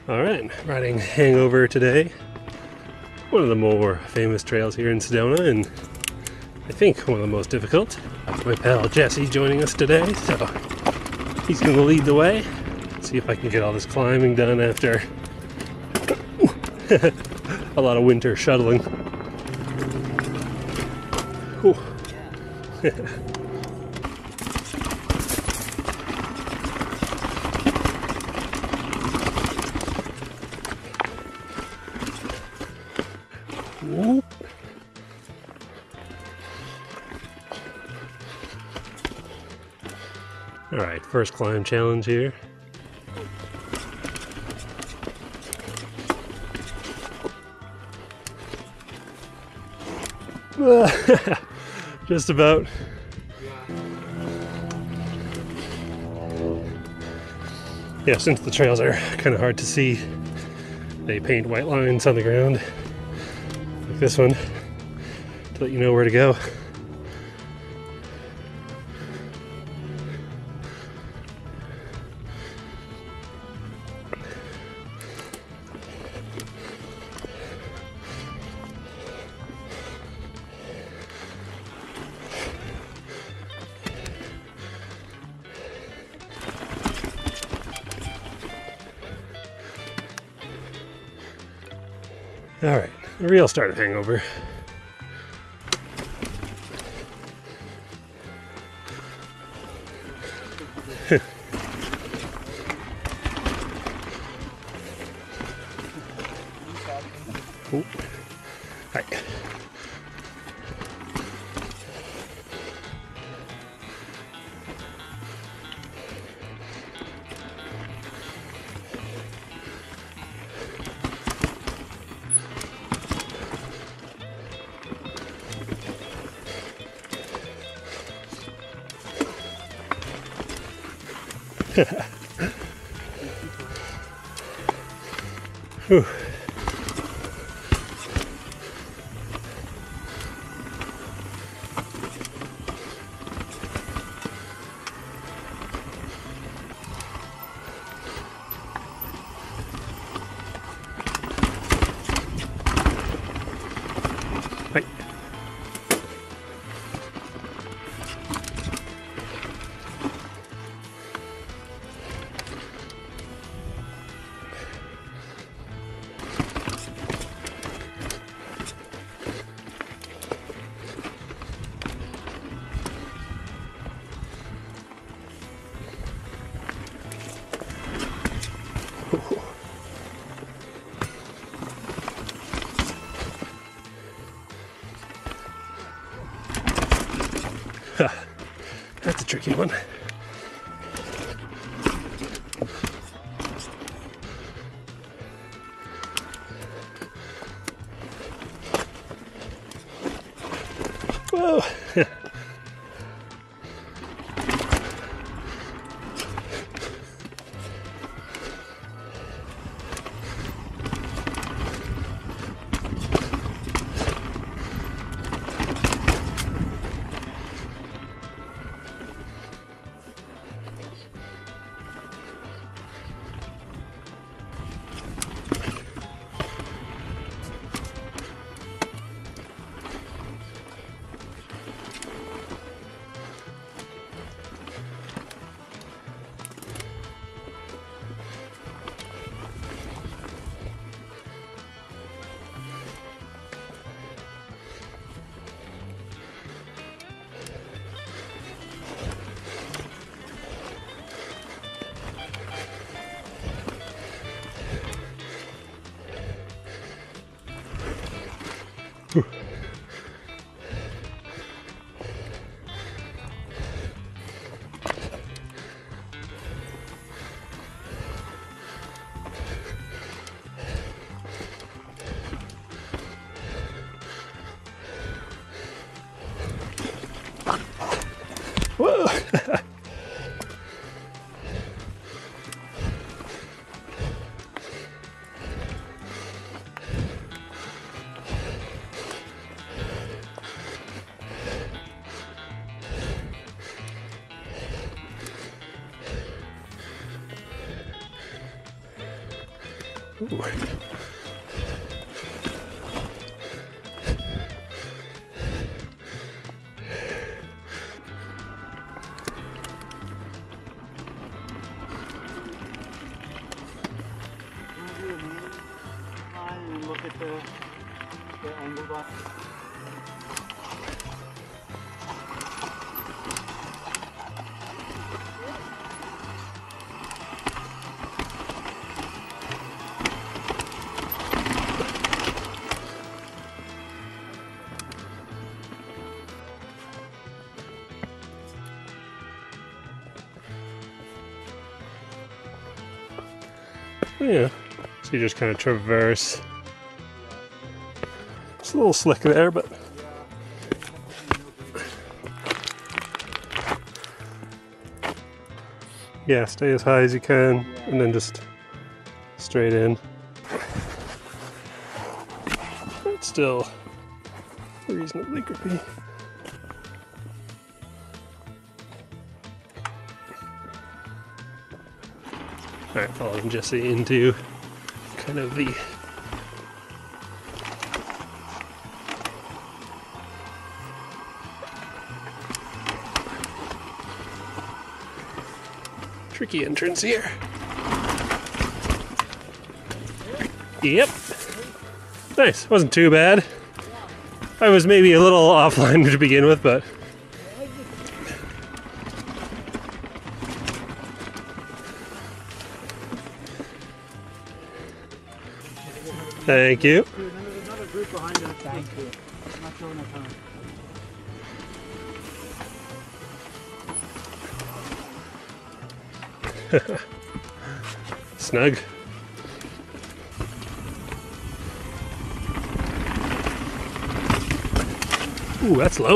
Alright, riding Hangover today. One of the more famous trails here in Sedona, and I think one of the most difficult. My pal Jesse joining us today, so he's going to lead the way. See if I can get all this climbing done after a lot of winter shuttling. Alright, first climb challenge here. Just about. Yeah, since the trails are kind of hard to see, they paint white lines on the ground, like this one, to let you know where to go. Alright, the real start of Hangover. Oh. Hi. Whew. Hi. That's a tricky one. Whoa! Whew. Whoa! Ooh. And look at the angled off. Yeah, so you just kind of traverse. It's a little slick there, but yeah, stay as high as you can and then just straight in. It's still reasonably grippy. Alright, following Jesse into kind of the tricky entrance here. Yep. Nice, wasn't too bad. I was maybe a little offline to begin with, but thank you. There's another group behind us. Thank you. I'm not showing a ton. Snug. Ooh, that's low.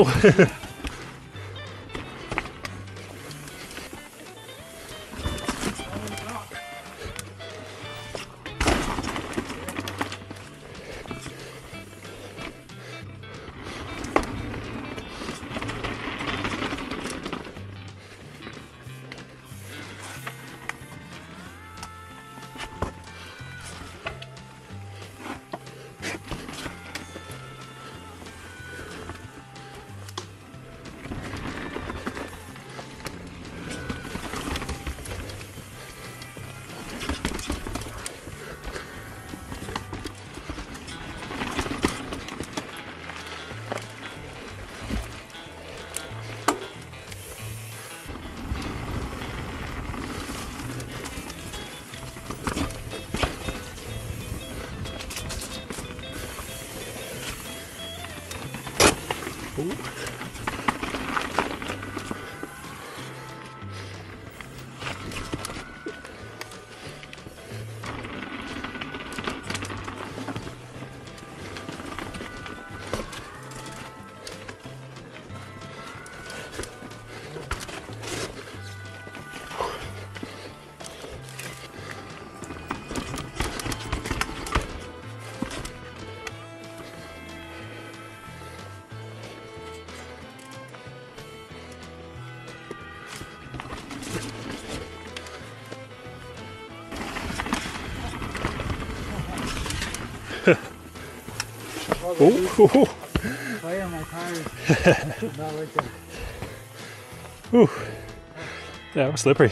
Ooh. Fire on my tires. Not right there. Ooh. Yeah, it was slippery.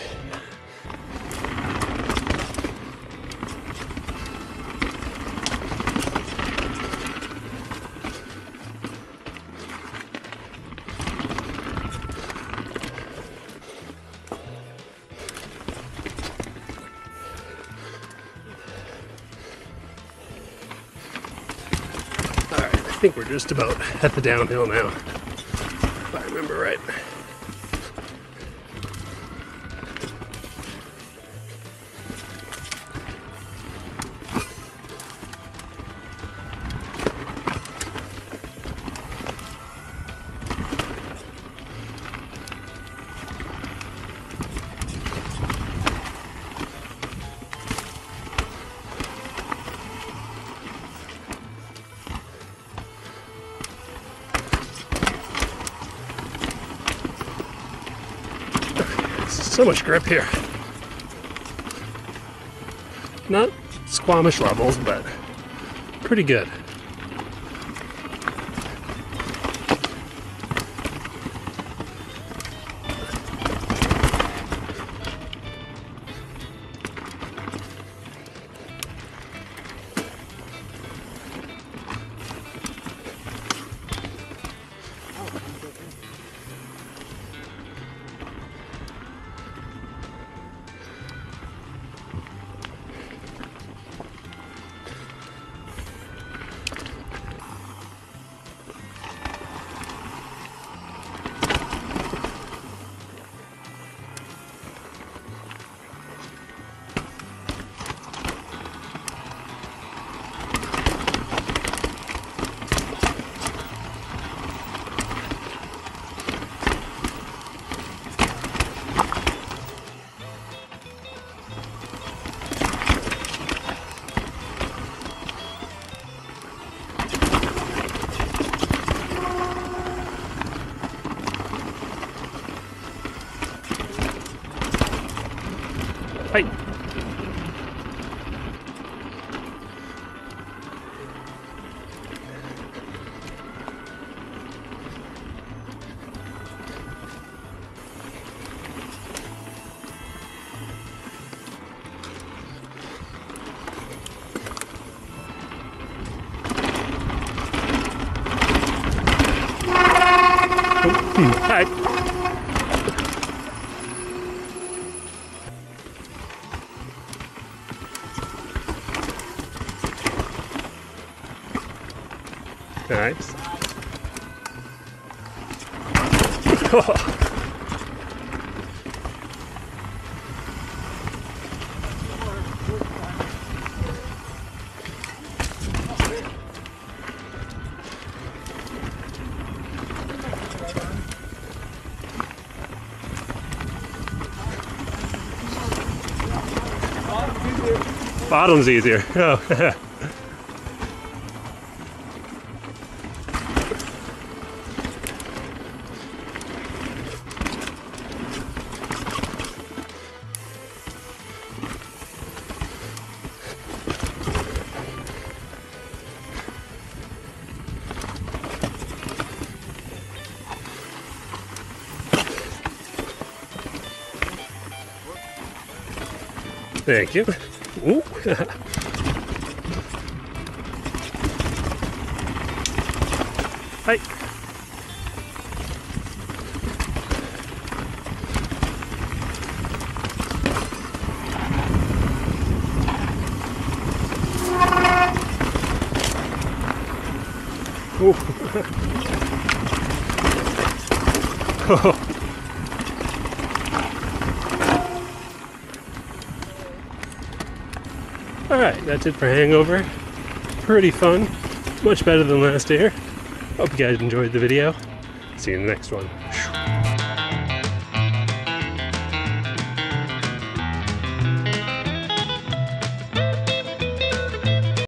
I think we're just about at the downhill now, if I remember right. So much grip here. Not Squamish levels, but pretty good. Hi. Hi. Nice. Bottom's easier. Oh. Thank you. Ooh. Hi. Ooh. Alright, that's it for Hangover. Pretty fun. Much better than last year. Hope you guys enjoyed the video. See you in the next one.